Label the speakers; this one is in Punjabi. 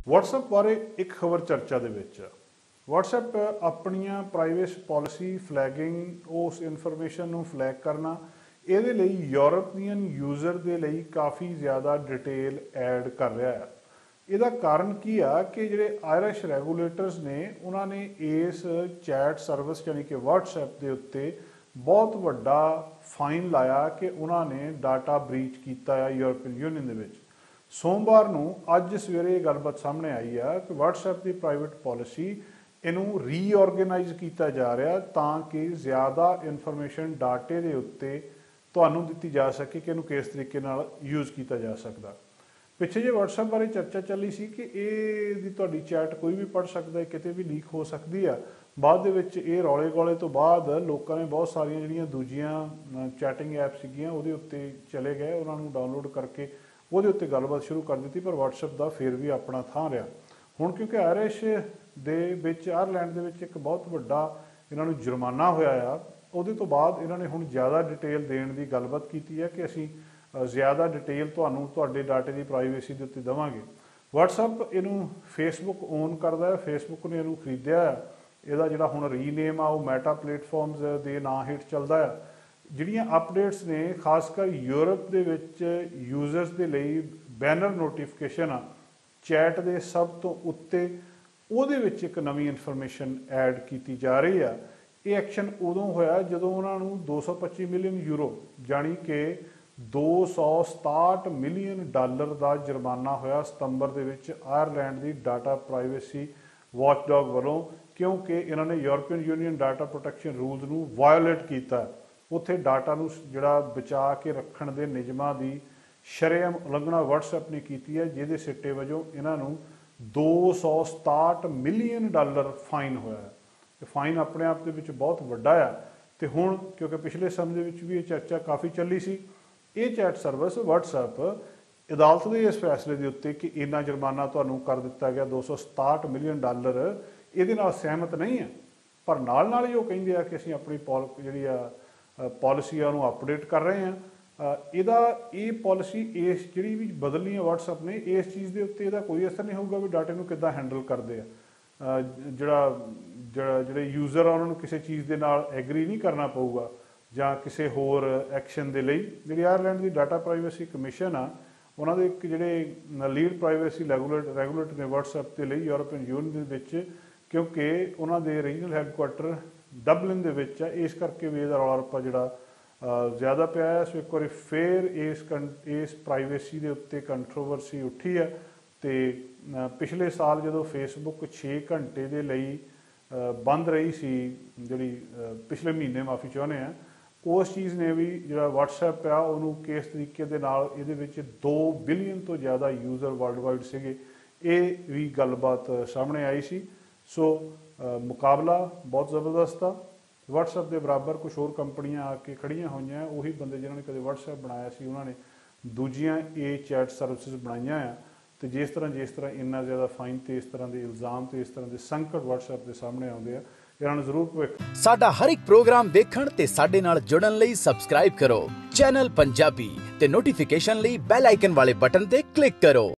Speaker 1: WhatsApp बारे एक खबर चर्चा दे विच WhatsApp अपनियां प्राइवेसी पॉलिसी फ्लैगिंग उस इन्फॉर्मेशन नूं फ्लैग करना ਇਹਦੇ ਲਈ यूरोपीयन यूजर ਦੇ ਲਈ काफ़ी ज़्यादा डिटेल ऐड कर रहा है। ਇਹਦਾ ਕਾਰਨ ਕੀ ਆ ਕਿ ਜਿਹੜੇ ਆਇਰਿਸ਼ ਰੈਗੂਲੇਟਰਸ ਨੇ ਉਹਨਾਂ ਨੇ ਇਸ ਚੈਟ ਸਰਵਿਸ ਯਾਨੀ ਕਿ WhatsApp ਦੇ ਉੱਤੇ ਬਹੁਤ ਵੱਡਾ ਫਾਈਨ ਲਾਇਆ ਕਿ ਉਹਨਾਂ ਨੇ ਡਾਟਾ ਬ੍ਰੀਚ ਕੀਤਾ ਆ ਯੂਰਪੀਅਨ ਯੂਨੀਅਨ ਦੇ ਵਿੱਚ। सोमवार ਨੂੰ ਅੱਜ ਸਵੇਰੇ ਇਹ ਗੱਲਬਾਤ ਸਾਹਮਣੇ ਆਈ ਆ ਕਿ WhatsApp ਦੀ ਪ੍ਰਾਈਵੇਟ ਪਾਲਿਸੀ ਇਹਨੂੰ ਰੀਆਰਗੇਨਾਈਜ਼ ਕੀਤਾ ਜਾ ਰਿਹਾ ਤਾਂ ਕਿ ਜ਼ਿਆਦਾ ਇਨਫੋਰਮੇਸ਼ਨ ਡਾਟੇ ਦੇ ਉੱਤੇ ਤੁਹਾਨੂੰ ਦਿੱਤੀ ਜਾ ਸਕੇ ਕਿ ਇਹਨੂੰ ਕਿਸ ਤਰੀਕੇ ਨਾਲ ਯੂਜ਼ ਕੀਤਾ ਜਾ ਸਕਦਾ। ਪਿੱਛੇ ਜੇ WhatsApp ਬਾਰੇ ਚਰਚਾ ਚੱਲੀ ਸੀ ਕਿ ਇਹ ਦੀ ਤੁਹਾਡੀ ਚੈਟ ਕੋਈ ਵੀ ਪੜ੍ਹ ਸਕਦਾ ਹੈ, ਕਿਤੇ ਵੀ ਲੀਕ ਹੋ ਸਕਦੀ ਆ। ਬਾਅਦ ਦੇ ਵਿੱਚ ਇਹ ਰੌਲੇ ਗੋਲੇ ਤੋਂ ਬਾਅਦ ਲੋਕਾਂ ਨੇ ਬਹੁਤ ਸਾਰੀਆਂ ਜਿਹੜੀਆਂ ਦੂਜੀਆਂ ਚੈਟਿੰਗ ਐਪ ਸੀਗੀਆਂ ਉਹਦੇ ਉੱਤੇ ਚਲੇ ਗਏ, ਉਹਨਾਂ ਨੂੰ ਡਾਊਨਲੋਡ ਕਰਕੇ ਉਹਦੇ ਉੱਤੇ ਗੱਲਬਾਤ ਸ਼ੁਰੂ ਕਰ ਦਿੱਤੀ। ਪਰ WhatsApp ਦਾ ਫਿਰ ਵੀ ਆਪਣਾ ਥਾਂ ਰਿਹਾ। ਹੁਣ ਕਿਉਂਕਿ ਆਇਰਿਸ਼ ਦੇ ਵਿੱਚ ਆਇਰਲੈਂਡ ਦੇ ਵਿੱਚ ਇੱਕ ਬਹੁਤ ਵੱਡਾ ਇਹਨਾਂ ਨੂੰ ਜੁਰਮਾਨਾ ਹੋਇਆ ਆ, ਉਹਦੇ ਤੋਂ ਬਾਅਦ ਇਹਨਾਂ ਨੇ ਹੁਣ ਜ਼ਿਆਦਾ ਡਿਟੇਲ ਦੇਣ ਦੀ ਗੱਲਬਾਤ ਕੀਤੀ ਹੈ ਕਿ ਅਸੀਂ ਜ਼ਿਆਦਾ ਡਿਟੇਲ ਤੁਹਾਨੂੰ ਤੁਹਾਡੇ ਡਾਟੇ ਦੀ ਪ੍ਰਾਈਵੇਸੀ ਦੇ ਉੱਤੇ ਦੇਵਾਂਗੇ। WhatsApp ਇਹਨੂੰ ਫੇਸਬੁੱਕ ਓਨ ਕਰਦਾ ਹੈ, ਫੇਸਬੁੱਕ ਨੇ ਇਹਨੂੰ ਖਰੀਦਿਆ ਹੈ। ਇਹਦਾ ਜਿਹੜਾ ਹੁਣ ਰੀਨੇਮ ਆ ਉਹ ਮੈਟਾ ਪਲੇਟਫਾਰਮਸ ਦੇ ਨਾਂ ਹੇਠ ਚੱਲਦਾ ਹੈ। ਜਿਹੜੀਆਂ ਅਪਡੇਟਸ ਨੇ ਖਾਸ ਕਰ ਯੂਰਪ ਦੇ ਵਿੱਚ ਯੂਜ਼ਰਸ ਦੇ ਲਈ ਬੈਨਰ ਨੋਟੀਫਿਕੇਸ਼ਨ ਆ ਚੈਟ ਦੇ ਸਭ ਤੋਂ ਉੱਤੇ, ਉਹਦੇ ਵਿੱਚ ਇੱਕ ਨਵੀਂ ਇਨਫੋਰਮੇਸ਼ਨ ਐਡ ਕੀਤੀ ਜਾ ਰਹੀ ਆ। ਇਹ ਐਕਸ਼ਨ ਉਦੋਂ ਹੋਇਆ ਜਦੋਂ ਉਹਨਾਂ ਨੂੰ 225 ਮਿਲੀਅਨ ਯੂਰੋ ਜਾਣੀ ਕਿ $267 ਮਿਲੀਅਨ ਦਾ ਜੁਰਮਾਨਾ ਹੋਇਆ ਸਤੰਬਰ ਦੇ ਵਿੱਚ ਆਇਰਲੈਂਡ ਦੀ ਡਾਟਾ ਪ੍ਰਾਈਵੇਸੀ ਵਾਚਡੌਗ ਵੱਲੋਂ, ਕਿਉਂਕਿ ਇਹਨਾਂ ਨੇ European Union data protection rules ਨੂੰ ਵਾਇਓਲੇਟ ਕੀਤਾ। ਉੱਥੇ ਡਾਟਾ ਨੂੰ ਜਿਹੜਾ ਬਚਾ ਕੇ ਰੱਖਣ ਦੇ ਨਿਯਮਾਂ ਦੀ ਸ਼ਰੇਆਮ ਉਲੰਘਣਾ WhatsApp ਨੇ ਕੀਤੀ ਹੈ, ਜਿਹਦੇ ਸਿੱਟੇ ਵਜੋਂ ਇਹਨਾਂ ਨੂੰ $267 ਮਿਲੀਅਨ ਫਾਈਨ ਹੋਇਆ ਹੈ। ਤੇ ਫਾਈਨ ਆਪਣੇ ਆਪ ਦੇ ਵਿੱਚ ਬਹੁਤ ਵੱਡਾ ਆ। ਤੇ ਹੁਣ ਕਿਉਂਕਿ ਪਿਛਲੇ ਸਮੇਂ ਦੇ ਵਿੱਚ ਵੀ ਇਹ ਚਰਚਾ ਕਾਫੀ ਚੱਲੀ ਸੀ, ਇਹ ਚੈਟ ਸਰਵਿਸ WhatsApp ਅਦਾਲਤ ਦੇ ਇਸ ਫੈਸਲੇ ਦੇ ਉੱਤੇ ਕਿ ਇੰਨਾ ਜੁਰਮਾਨਾ ਤੁਹਾਨੂੰ ਕਰ ਦਿੱਤਾ ਗਿਆ $267 ਮਿਲੀਅਨ, ਇਹਦੇ ਨਾਲ ਸਹਿਮਤ ਨਹੀਂ ਹੈ। ਪਰ ਨਾਲ ਹੀ ਉਹ ਕਹਿੰਦੇ ਆ ਕਿ ਅਸੀਂ ਆਪਣੀ ਜਿਹੜੀ ਆ ਪਾਲਿਸੀ ਆ ਉਹਨੂੰ ਅਪਡੇਟ ਕਰ ਰਹੇ ਹਾਂ। ਇਹ ਪਾਲਿਸੀ ਇਸ ਜਿਹੜੀ ਵੀ ਬਦਲਣੀ ਹੈ WhatsApp ਨੇ, ਇਸ ਚੀਜ਼ ਦੇ ਉੱਤੇ ਇਹਦਾ ਕੋਈ ਅਸਰ ਨਹੀਂ ਹੋਊਗਾ ਵੀ ਡਾਟੇ ਨੂੰ ਕਿੱਦਾਂ ਹੈਂਡਲ ਕਰਦੇ ਆ। ਜਿਹੜੇ ਯੂਜ਼ਰ ਆ ਉਹਨਾਂ ਨੂੰ ਕਿਸੇ ਚੀਜ਼ ਦੇ ਨਾਲ ਐਗਰੀ ਨਹੀਂ ਕਰਨਾ ਪਊਗਾ ਜਾਂ ਕਿਸੇ ਹੋਰ ਐਕਸ਼ਨ ਦੇ ਲਈ। ਜਿਹੜੀ ਆਇਰਲੈਂਡ ਦੀ ਡਾਟਾ ਪ੍ਰਾਈਵੇਸੀ ਕਮਿਸ਼ਨ ਆ ਉਹਨਾਂ ਦੇ ਇੱਕ ਜਿਹੜੇ ਲੀਡ ਪ੍ਰਾਈਵੇਸੀ ਰੈਗੂਲੇਟਰ ਨੇ WhatsApp ਦੇ ਲਈ ਯੂਰਪੀਅਨ ਯੂਨੀਅਨ ਦੇ ਵਿੱਚ, ਕਿਉਂਕਿ ਉਹਨਾਂ ਦੇ ਰੀਜਨਲ ਹੈੱਡਕੁਆਟਰ ਡਬਲਿਨ ਦੇ ਵਿੱਚ ਆ, ਇਸ ਕਰਕੇ ਵੀ ਇਹਦਾ ਰੌਲਾ ਰੱਪਾ ਜਿਹੜਾ ਜ਼ਿਆਦਾ ਪਿਆ ਹੈ। ਸੋ ਇੱਕ ਵਾਰੀ ਫੇਰ ਇਸ ਪ੍ਰਾਈਵੇਸੀ ਦੇ ਉੱਤੇ ਕੰਟਰੋਵਰਸੀ ਉੱਠੀ ਹੈ। ਤੇ ਪਿਛਲੇ ਸਾਲ ਜਦੋਂ ਫੇਸਬੁੱਕ 6 ਘੰਟੇ ਦੇ ਲਈ ਬੰਦ ਰਹੀ ਸੀ, ਜਿਹੜੀ ਪਿਛਲੇ ਮਹੀਨੇ ਮਾਫੀ ਚਾਹੁੰਦੇ ਆ, ਉਸ ਚੀਜ਼ ਨੇ ਵੀ ਜਿਹੜਾ WhatsApp ਆ ਉਹਨੂੰ ਕਿਸ ਤਰੀਕੇ ਦੇ ਨਾਲ ਇਹਦੇ ਵਿੱਚ 2 ਬਿਲੀਅਨ ਤੋਂ ਜ਼ਿਆਦਾ ਯੂਜ਼ਰ ਵਰਲਡ ਵਾਈਡ ਸੀਗੇ, ਇਹ ਵੀ ਗੱਲਬਾਤ ਸਾਹਮਣੇ ਆਈ ਸੀ। ਸੋ ਮੁਕਾਬਲਾ ਬਹੁਤ ਜ਼ਬਰਦਸਤ ਆ। WhatsApp ਦੇ ਬਰਾਬਰ ਕੁਛ ਹੋਰ ਕੰਪਨੀਆਂ ਆ ਕੇ ਖੜੀਆਂ ਹੋਈਆਂ, ਉਹੀ ਬੰਦੇ ਜਿਨ੍ਹਾਂ ਨੇ ਕਦੇ WhatsApp ਬਣਾਇਆ ਸੀ ਉਹਨਾਂ ਨੇ ਦੂਜੀਆਂ ਇਹ ਚੈਟ ਸਰਵਿਸਿਜ਼ ਬਣਾਈਆਂ ਆ। ਤੇ ਜਿਸ ਤਰ੍ਹਾਂ ਇੰਨਾ ਜ਼ਿਆਦਾ ਫਾਈਨ ਤੇ ਇਸ ਤਰ੍ਹਾਂ ਦੇ ਇਲਜ਼ਾਮ ਤੇ ਇਸ ਤਰ੍ਹਾਂ ਦੇ ਸੰਕਟ WhatsApp ਦੇ ਸਾਹਮਣੇ ਆਉਂਦੇ ਆ, ਇਹਨਾਂ ਨੂੰ ਜ਼ਰੂਰ ਭਵਿੱਖ।
Speaker 2: ਸਾਡਾ ਹਰ ਇੱਕ ਪ੍ਰੋਗਰਾਮ ਦੇਖਣ ਤੇ ਸਾਡੇ ਨਾਲ ਜੁੜਨ ਲਈ ਸਬਸਕ੍ਰਾਈਬ ਕਰੋ ਚੈਨਲ ਪੰਜਾਬੀ ਤੇ ਨੋਟੀਫਿਕੇਸ਼ਨ ਲਈ ਬੈਲ ਆਈਕਨ ਵਾਲੇ ਬਟਨ ਤੇ ਕਲਿੱਕ ਕਰੋ।